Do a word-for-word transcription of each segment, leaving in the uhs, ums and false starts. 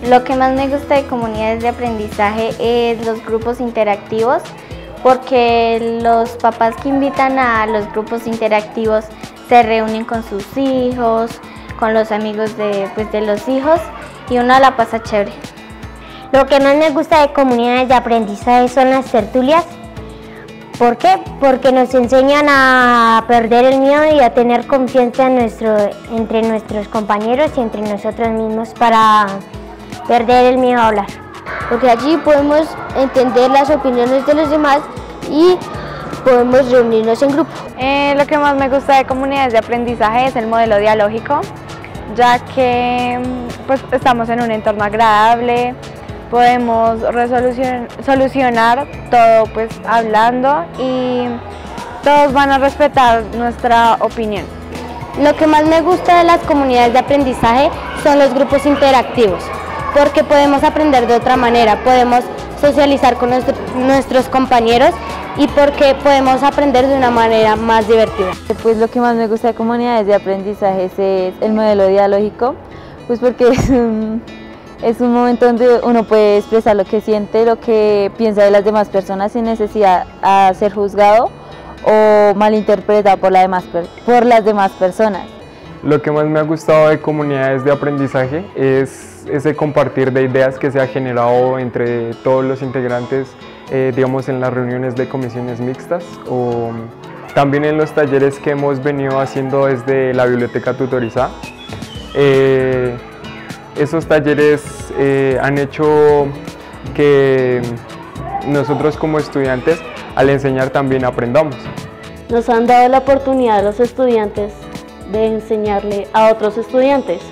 Lo que más me gusta de comunidades de aprendizaje es los grupos interactivos, porque los papás que invitan a los grupos interactivos se reúnen con sus hijos, con los amigos de, pues, de los hijos, y uno la pasa chévere. Lo que más me gusta de comunidades de aprendizaje son las tertulias. ¿Por qué? Porque nos enseñan a perder el miedo y a tener confianza en nuestro, entre nuestros compañeros y entre nosotros mismos para perder el miedo a hablar. Porque allí podemos entender las opiniones de los demás y podemos reunirnos en grupo. Eh, lo que más me gusta de comunidades de aprendizaje es el modelo dialógico, ya que pues, estamos en un entorno agradable, podemos resolucion- solucionar todo pues, hablando y todos van a respetar nuestra opinión. Lo que más me gusta de las comunidades de aprendizaje son los grupos interactivos, porque podemos aprender de otra manera, podemos socializar con nuestro, nuestros compañeros y porque podemos aprender de una manera más divertida. Pues lo que más me gusta de comunidades de aprendizaje es el modelo dialógico, pues porque es un, es un momento donde uno puede expresar lo que siente, lo que piensa de las demás personas sin necesidad de ser juzgado o malinterpretado por, la demás, por las demás personas. Lo que más me ha gustado de comunidades de aprendizaje es ese compartir de ideas que se ha generado entre todos los integrantes, eh, digamos en las reuniones de comisiones mixtas o también en los talleres que hemos venido haciendo desde la biblioteca tutorizada. Eh, esos talleres eh, han hecho que nosotros como estudiantes al enseñar también aprendamos. Nos han dado la oportunidad a los estudiantes de enseñarle a otros estudiantes.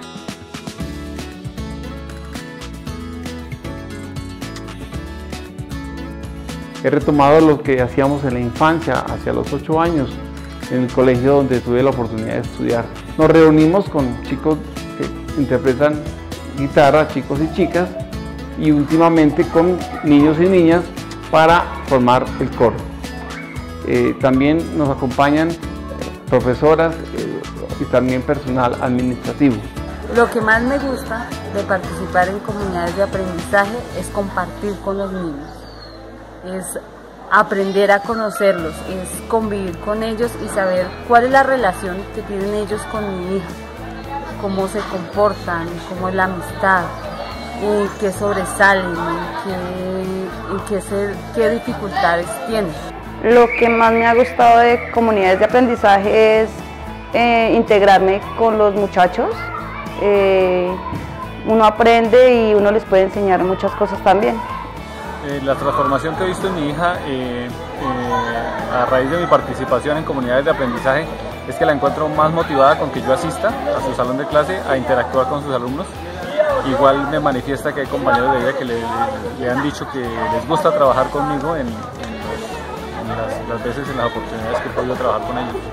He retomado lo que hacíamos en la infancia, hacia los ocho años, en el colegio donde tuve la oportunidad de estudiar. Nos reunimos con chicos que interpretan guitarra, chicos y chicas, y últimamente con niños y niñas para formar el coro. Eh, también nos acompañan profesoras eh, y también personal administrativo. Lo que más me gusta de participar en comunidades de aprendizaje es compartir con los niños, es aprender a conocerlos, es convivir con ellos y saber cuál es la relación que tienen ellos con mi hija, cómo se comportan, cómo es la amistad, en qué sobresalen, en qué, en qué, se, qué dificultades tienen. Lo que más me ha gustado de comunidades de aprendizaje es eh, integrarme con los muchachos. Eh, uno aprende y uno les puede enseñar muchas cosas también. Eh, la transformación que he visto en mi hija eh, eh, a raíz de mi participación en comunidades de aprendizaje es que la encuentro más motivada con que yo asista a su salón de clase a interactuar con sus alumnos. Igual me manifiesta que hay compañeros de vida que le, le, le han dicho que les gusta trabajar conmigo en, en, en las, las veces, en las oportunidades que he podido trabajar con ellos.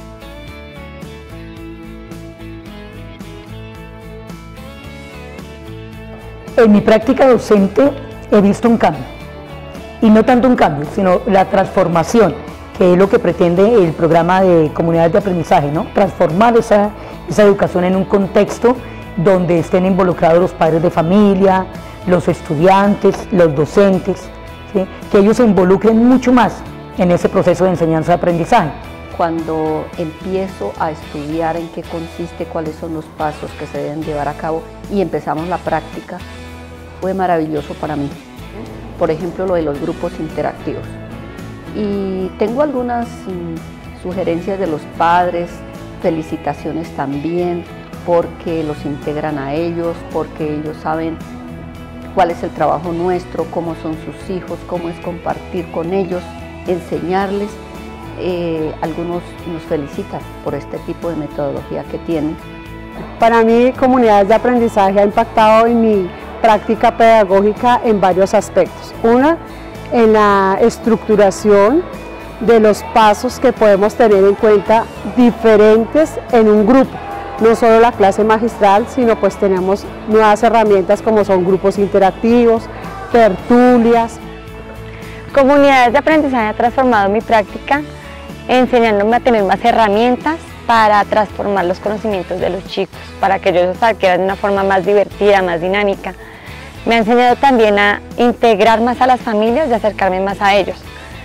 En mi práctica docente he visto un cambio, y no tanto un cambio, sino la transformación, que es lo que pretende el programa de comunidades de aprendizaje, ¿no? Transformar esa, esa educación en un contexto donde estén involucrados los padres de familia, los estudiantes, los docentes, ¿sí? Que ellos se involucren mucho más en ese proceso de enseñanza-aprendizaje. Cuando empiezo a estudiar en qué consiste, cuáles son los pasos que se deben llevar a cabo y empezamos la práctica, fue maravilloso para mí. Por ejemplo, lo de los grupos interactivos. Y tengo algunas mm, sugerencias de los padres, felicitaciones también, porque los integran a ellos, porque ellos saben cuál es el trabajo nuestro, cómo son sus hijos, cómo es compartir con ellos, enseñarles. Eh, algunos nos felicitan por este tipo de metodología que tienen. Para mí, comunidades de aprendizaje ha impactado en mi práctica pedagógica en varios aspectos. Una, en la estructuración de los pasos que podemos tener en cuenta diferentes en un grupo. No solo la clase magistral, sino pues tenemos nuevas herramientas como son grupos interactivos, tertulias. Comunidades de aprendizaje ha transformado mi práctica, enseñándome a tener más herramientas para transformar los conocimientos de los chicos, para que ellos los adquieran de una forma más divertida, más dinámica. Me ha enseñado también a integrar más a las familias y acercarme más a ellos.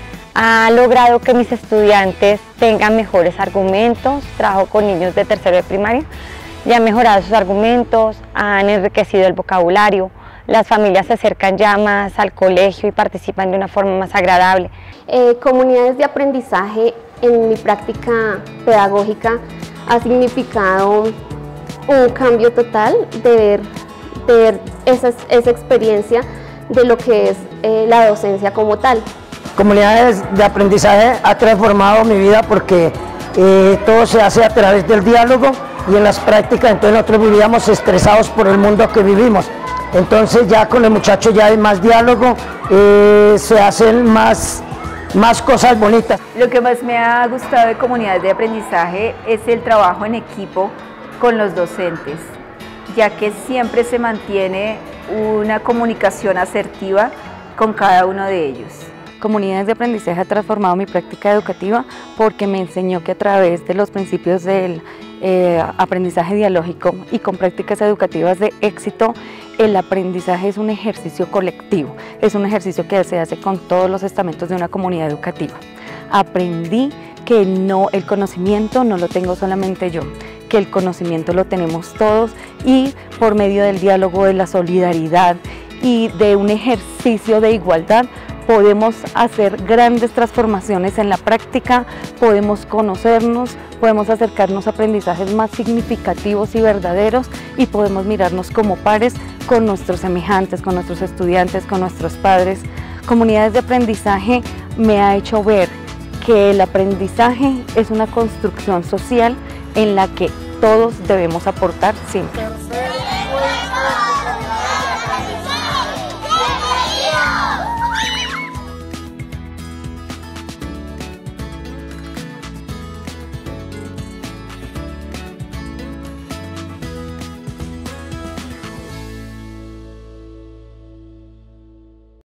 Ha logrado que mis estudiantes tengan mejores argumentos. Trabajo con niños de tercero de primaria y han mejorado sus argumentos, han enriquecido el vocabulario. Las familias se acercan ya más al colegio y participan de una forma más agradable. Eh, comunidades de aprendizaje en mi práctica pedagógica ha significado un cambio total de ver, de ver esa, esa experiencia de lo que es eh, la docencia como tal. Comunidades de aprendizaje ha transformado mi vida porque eh, todo se hace a través del diálogo y en las prácticas, entonces nosotros vivíamos estresados por el mundo que vivimos. Entonces ya con el muchacho ya hay más diálogo, eh, se hacen más, más cosas bonitas. Lo que más me ha gustado de comunidades de aprendizaje es el trabajo en equipo con los docentes, ya que siempre se mantiene una comunicación asertiva con cada uno de ellos. Comunidades de aprendizaje ha transformado mi práctica educativa porque me enseñó que a través de los principios del eh, aprendizaje dialógico y con prácticas educativas de éxito, el aprendizaje es un ejercicio colectivo, es un ejercicio que se hace con todos los estamentos de una comunidad educativa. Aprendí que no, el conocimiento no lo tengo solamente yo, que el conocimiento lo tenemos todos y por medio del diálogo, de la solidaridad y de un ejercicio de igualdad podemos hacer grandes transformaciones en la práctica, podemos conocernos, podemos acercarnos a aprendizajes más significativos y verdaderos y podemos mirarnos como pares con nuestros semejantes, con nuestros estudiantes, con nuestros padres. Comunidades de aprendizaje me ha hecho ver que el aprendizaje es una construcción social en la que todos debemos aportar siempre.